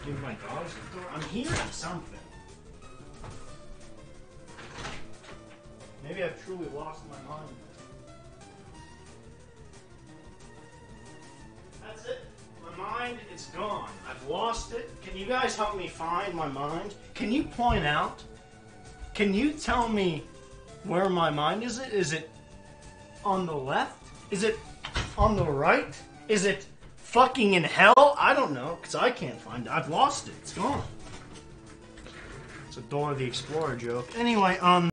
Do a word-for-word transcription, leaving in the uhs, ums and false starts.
give my dogs a door? I'm hearing something. Maybe I've truly lost my mind. That's it. My mind is gone. I've lost it. Can you guys help me find my mind? Can you point out? Can you tell me where my mind is? It is it on the left? Is it on the right? Is it fucking in hell? I don't know, because I can't find it. I've lost it. It's gone. It's a Dora the Explorer joke. Anyway, um...